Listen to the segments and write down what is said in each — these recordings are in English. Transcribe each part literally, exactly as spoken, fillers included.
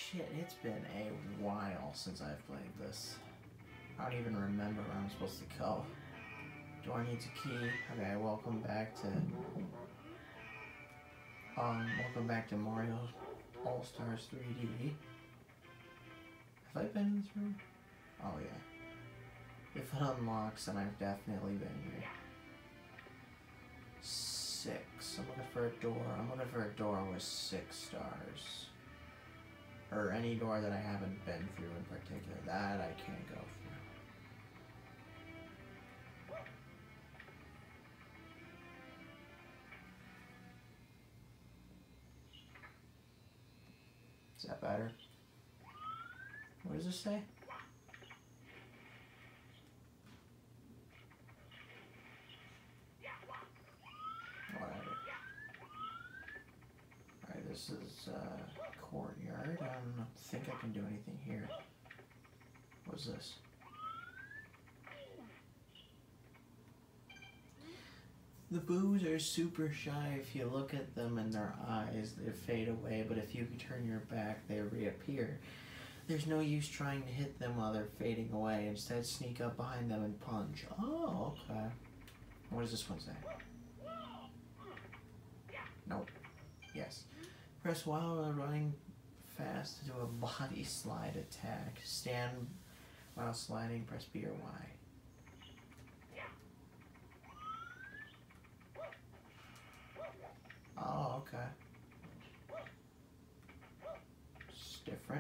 Shit, it's been a while since I've played this. I don't even remember where I'm supposed to go. Do I need to key? Okay, welcome back to... Um, welcome back to Mario All-Stars three D. Have I been in this room? Oh yeah. If it unlocks, then I've definitely been here. Six. I'm looking for a door. I'm looking for a door with six stars. Or any door that I haven't been through in particular. That I can't go through. Is that better? What does this say? Whatever. Alright, this is uh, courtyard. I don't think I can do anything here. What's this? The boos are super shy. If you look at them in their eyes, they fade away, but if you turn your back, they reappear. There's no use trying to hit them while they're fading away. Instead, sneak up behind them and punch. Oh, okay. What does this one say? Nope. Yes. Press Y while running fast to do a body slide attack. Stand while sliding, press B or Y. Oh, okay. It's different.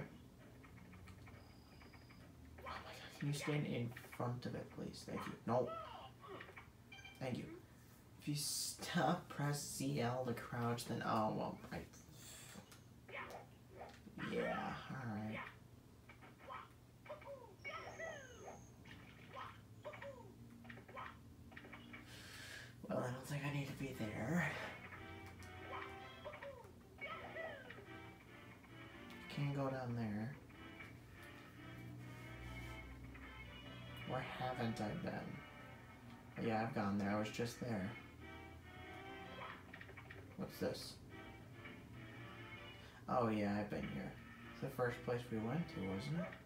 Oh my god, can you stand in front of it, please? Thank you. No. Thank you. If you stop, press Z L to crouch, then oh, well, I... Yeah, alright. Well, I don't think I need to be there. Can't go down there. Where haven't I been? Yeah, I've gone there. I was just there. What's this? Oh yeah, I've been here. It's the first place we went to, wasn't it?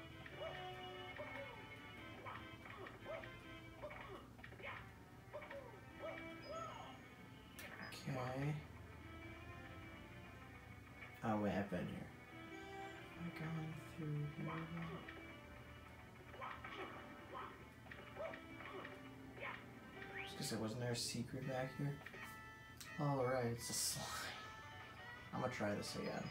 Okay. Oh wait, I've been here. I've gone through here. Just because wasn't there a secret back here? Oh right, it's a slime. I'm gonna try this again.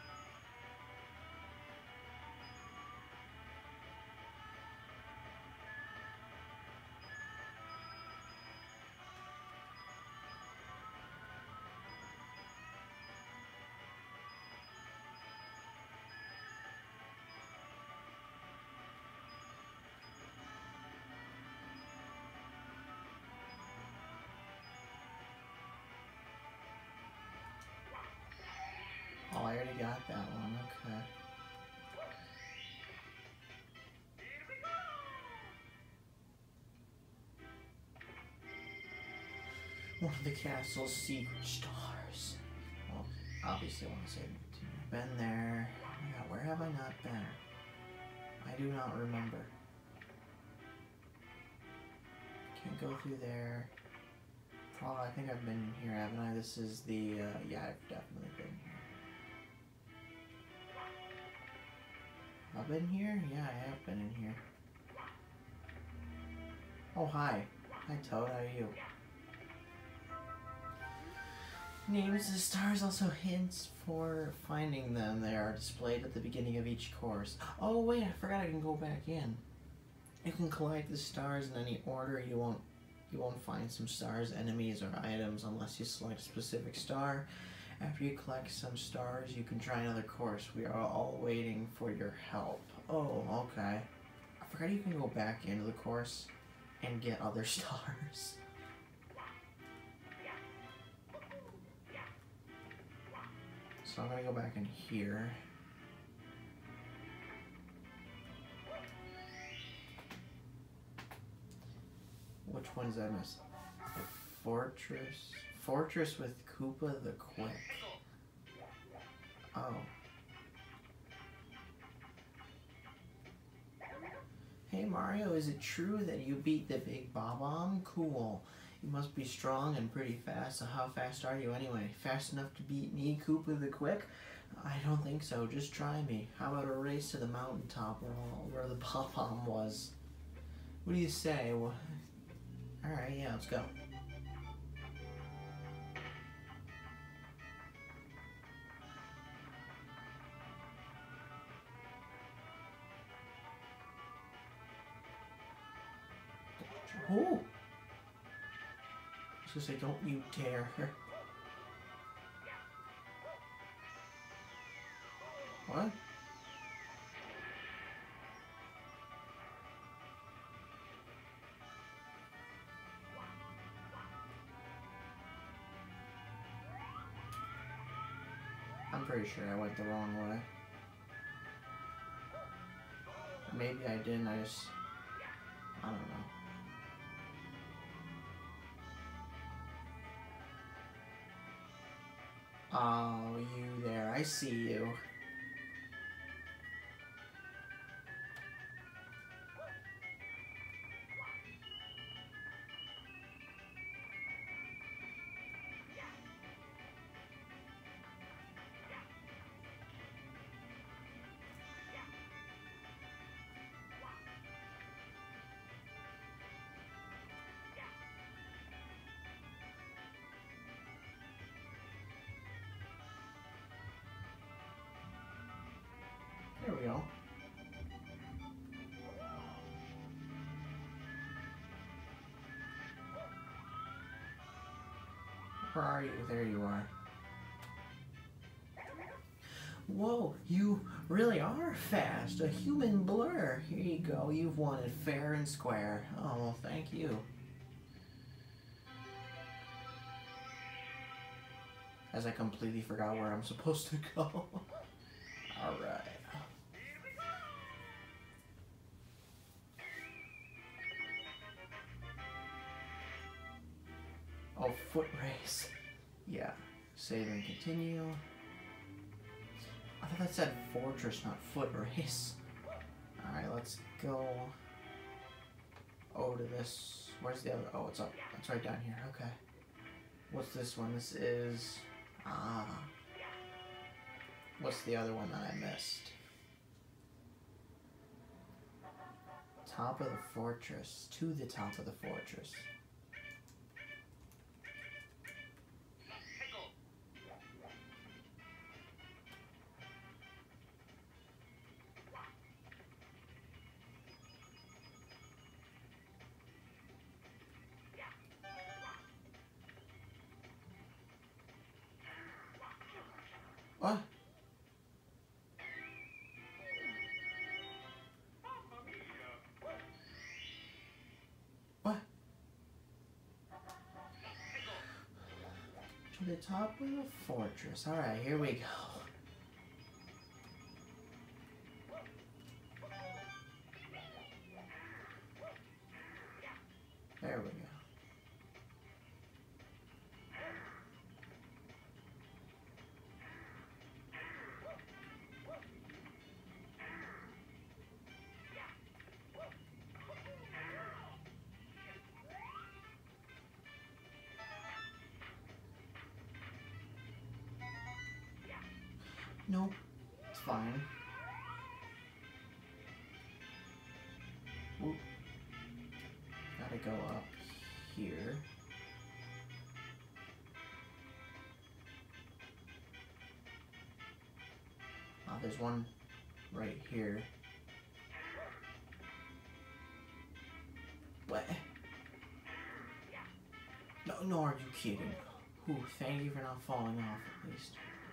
Oh, I already got that one, okay. One of the castle's secret stars. Well, obviously I want to say I've been there. Oh my god, where have I not been? I do not remember. Can't go through there. Probably, I think I've been in here, haven't I? This is the, uh, yeah, I've definitely been here. I've been here? Yeah, I have been in here. Oh, hi. Hi, Toad. How are you? Names of stars, also hints for finding them. They are displayed at the beginning of each course. Oh, wait. I forgot I can go back in. You can collect the stars in any order. You won't, you won't find some stars, enemies, or items unless you select a specific star. After you collect some stars, you can try another course. We are all waiting for your help. Oh, okay. I forgot you can go back into the course and get other stars. So I'm gonna go back in here. Which ones I missed? The fortress. Fortress with Koopa the Quick. Oh. Mario, is it true that you beat the Big Bob-omb? Cool. You must be strong and pretty fast, so how fast are you anyway? Fast enough to beat me, Koopa the Quick? I don't think so, just try me. How about a race to the mountaintop where, where the Bob-omb was? What do you say? Well, alright, yeah, let's go. Oh! I was gonna say, don't you dare. What? I'm pretty sure I went the wrong way. Maybe I didn't, I just... I don't know. Oh, you there. I see you. There we go. Where are you? There you are. Whoa, you really are fast. A human blur. Here you go. You've won it fair and square. Oh, well, thank you. As I completely forgot where I'm supposed to go. Alright. Oh, foot race. Yeah. Save and continue. I thought that said fortress, not foot race. Alright, let's go over to this. Where's the other? Oh, it's up. It's right down here. Okay. What's this one? This is... Ah. What's the other one that I missed? Top of the fortress. To the top of the fortress. What? What? To the top of the fortress. Alright, here we go. There we go. Nope, it's fine. Oop. Gotta go up here. Oh, there's one right here. What? No, no, are you kidding? Ooh, thank you for not falling off at least.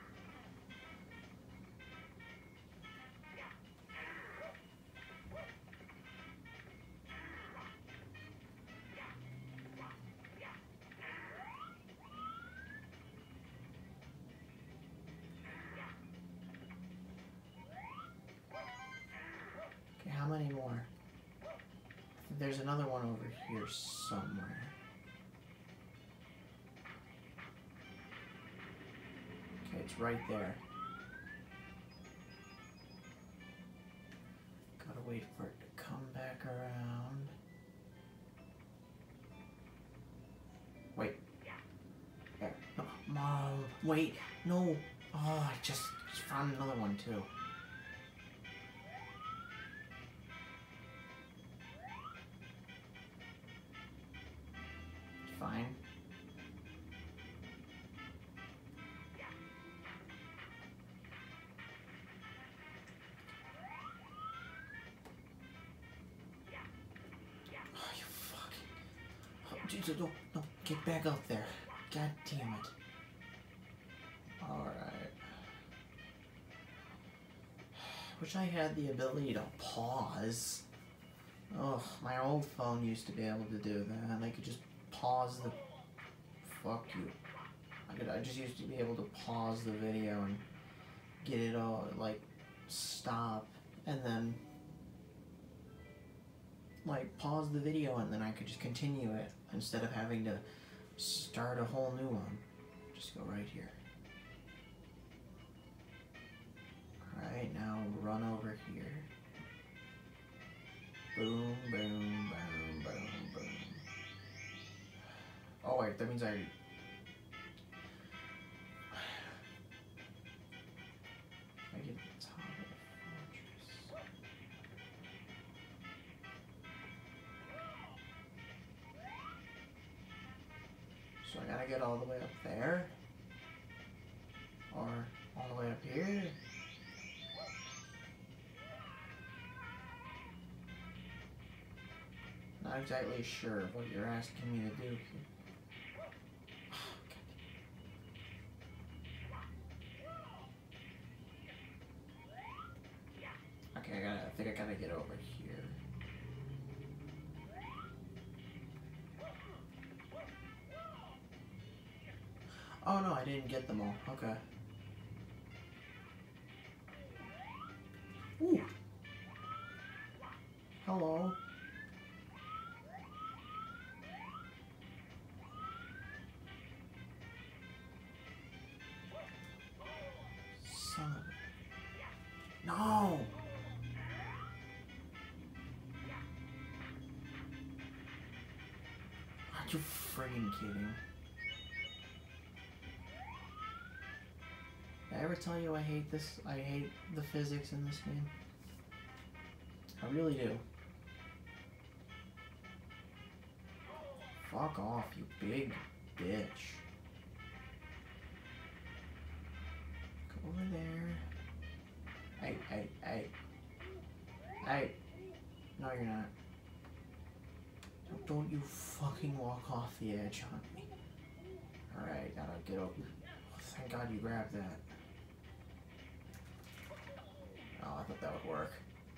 How many more? There's another one over here somewhere. Okay, it's right there. Gotta wait for it to come come back around. Wait. There. No, Mom, wait. No. Oh, I just, just found another one too. Fine. Oh, you fucking... Oh, Jesus, no, no, get back up there. God damn it. Alright. Wish I had the ability to pause. Oh, my old phone used to be able to do that. I could just pause the... Fuck you. I could. I just used to be able to pause the video and get it all, like, stop, and then, like, pause the video and then I could just continue it instead of having to start a whole new one. Just go right here. Alright, now run over here. Boom, boom, boom, boom, boom. Oh wait, that means I already... I get the top of the fortress. So I gotta get all the way up there? Or all the way up here? Not exactly sure of what you're asking me to do here. Okay, I gotta, I think I gotta get over here. Oh no, I didn't get them all. Okay. Ooh. Hello. Son of a... No! Are you friggin' kidding? Did I ever tell you I hate this? I hate the physics in this game. I really do. Fuck off, you big bitch. Go over there. Hey, hey, hey. Hey. No, you're not. Don't you fucking walk off the edge on me. Alright, gotta get over. Oh, thank God you grabbed that. Oh, I thought that would work.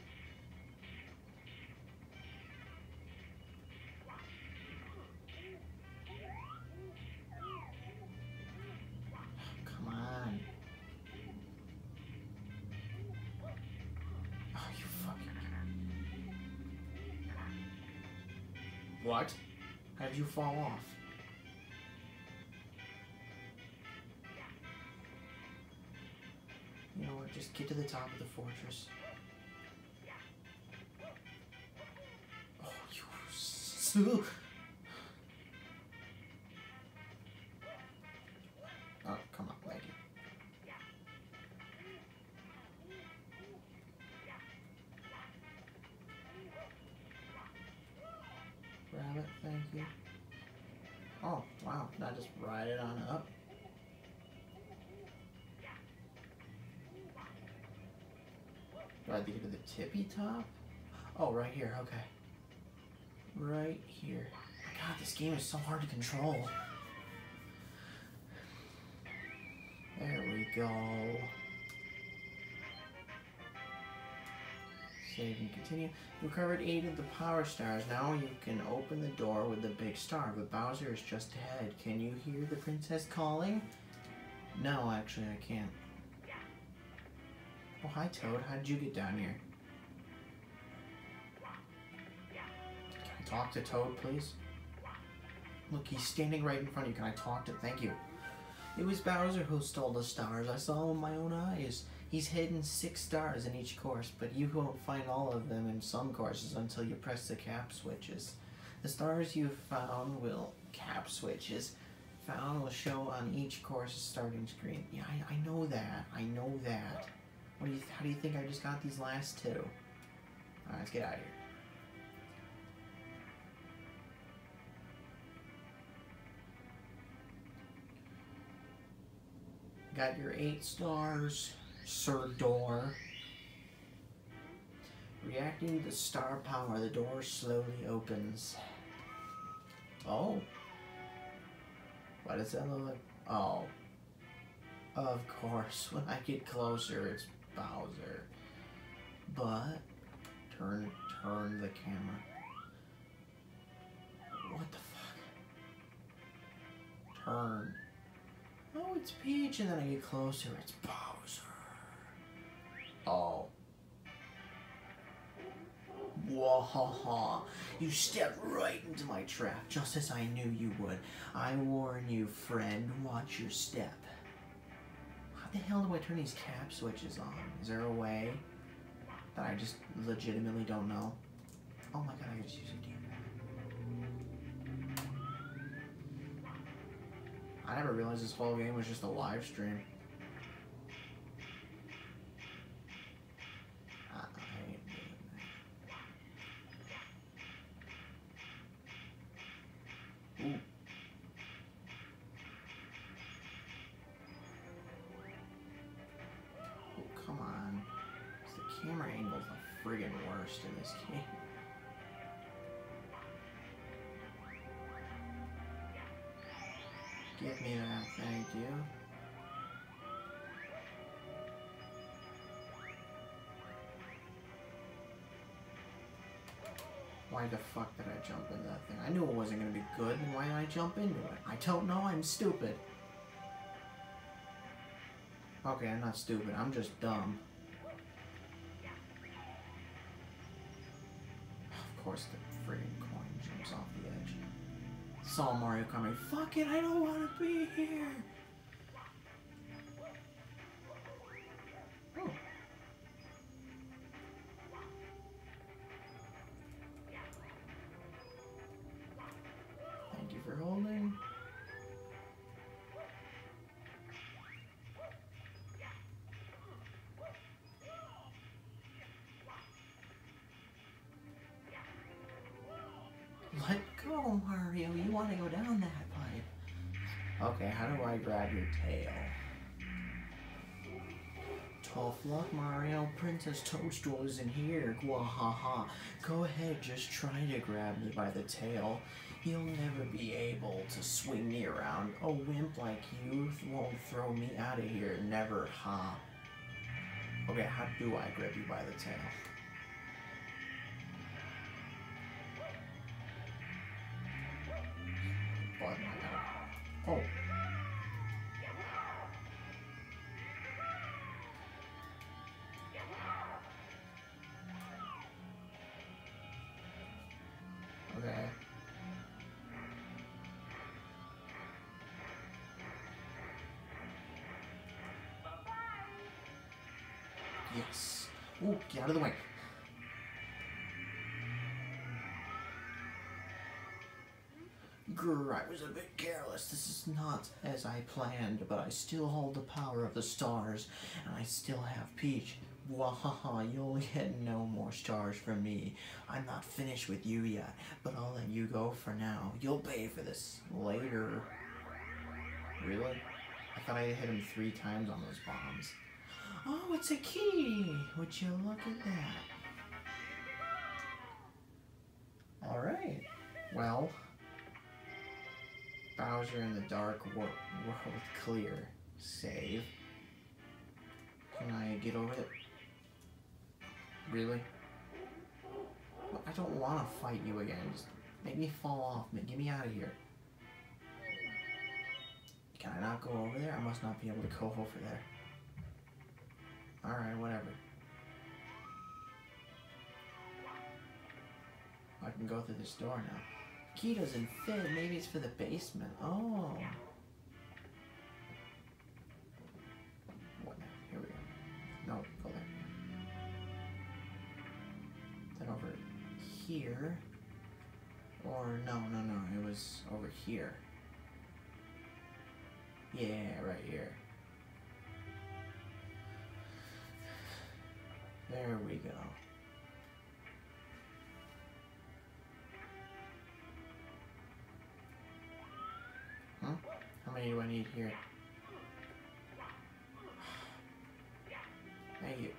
Come on. Oh, you fucking... What? How did you fall off? You know what, just get to the top of the fortress. Oh, you so... Oh, come on, thank you. Grab it, thank you. Oh, wow, now just ride it on up. Do I have to get to the tippy top? Oh, right here, okay. Right here. God, this game is so hard to control. There we go. Save and continue. You recovered eight of the power stars. Now you can open the door with the big star, but Bowser is just ahead. Can you hear the princess calling? No, actually, I can't. Oh, hi, Toad. How did you get down here? Can I talk to Toad, please? Look, he's standing right in front of you. Can I talk to... Thank you. It was Bowser who stole the stars. I saw him with my own eyes. He's hidden six stars in each course, but you won't find all of them in some courses until you press the cap switches. The stars you've found will cap switches. Found will show on each course starting screen. Yeah, I, I know that. I know that. What do you? How do you think I just got these last two? All right, let's get out of here. Got your eight stars, Sir Door. Reacting to the star power, the door slowly opens. Oh. Why does that look like? Oh. Of course, when I get closer, it's Bowser. But, turn, turn the camera. What the fuck? Turn. Oh, it's Peach, and then I get closer, it's Bowser. Oh. Wahaha. You stepped right into my trap, just as I knew you would. I warn you, friend, watch your step. How the hell do I turn these cap switches on? Is there a way that I just legitimately don't know? Oh my god, I could just use a D-pad. I never realized this whole game was just a live stream. Ooh. Oh, come on. The camera angle's the friggin' worst in this game. Give me that, thank you. Why the fuck did I jump into that thing? I knew it wasn't gonna be good, and why did I jump into it? I don't know, I'm stupid. Okay, I'm not stupid, I'm just dumb. Of course the friggin' coin jumps off the edge. Saw Mario coming. Fuck it, I don't wanna be here! Oh. Thank you for holding. Let go, Mario. You want to go down that pipe. Okay, how do I grab your tail? Tough luck, Mario. Princess Toadstool is in here. Gwahaha. Go ahead, just try to grab me by the tail. You'll never be able to swing me around. A wimp like you won't throw me out of here. Never, ha. Okay, how do I grab you by the tail? Button, I gotta... Oh. Okay. Yes. Ooh, get out of the way. Grr, I was a bit careless. This is not as I planned, but I still hold the power of the stars, and I still have Peach. Wahaha, you'll get no more stars from me. I'm not finished with you yet, but I'll let you go for now. You'll pay for this later. Really? I thought I hit him three times on those bombs. Oh, it's a key! Would you look at that? Alright. Well, Bowser in the dark wor world clear. Save. Can I get over it? Really? I don't want to fight you again. Just make me fall off. Get me out of here. Can I not go over there? I must not be able to go over there. Alright, whatever. I can go through this door now. Key doesn't fit. Maybe it's for the basement. Oh. What now? Here we go. here. Or, no, no, no, it was over here. Yeah, right here. There we go. Huh? How many do I need here? Thank you.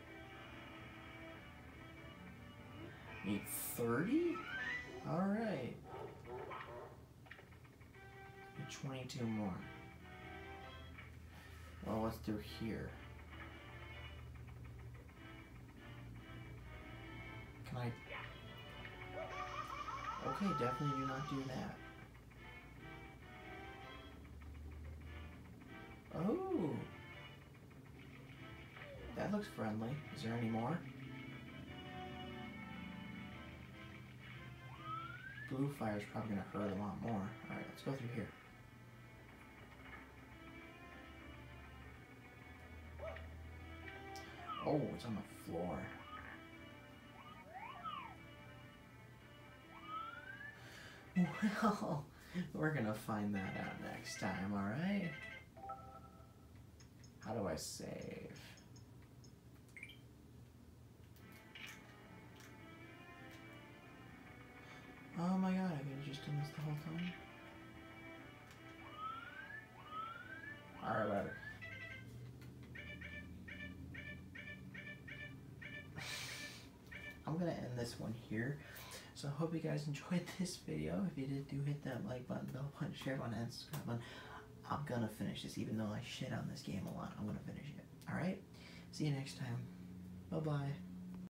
Need thirty? Alright. Need twenty-two more. Well, let's do here. Can I... Okay, definitely do not do that. Oh! That looks friendly. Is there any more? Blue fire's probably gonna hurt a lot more. Alright, let's go through here. Oh, it's on the floor. Well, we're gonna find that out next time, alright? How do I save? Oh my god, I could have just done this the whole time. Alright, whatever. I'm gonna end this one here. So I hope you guys enjoyed this video. If you did, do hit that like button, bell button, share button, and subscribe button. I'm gonna finish this, even though I shit on this game a lot. I'm gonna finish it. Alright? See you next time. Bye-bye.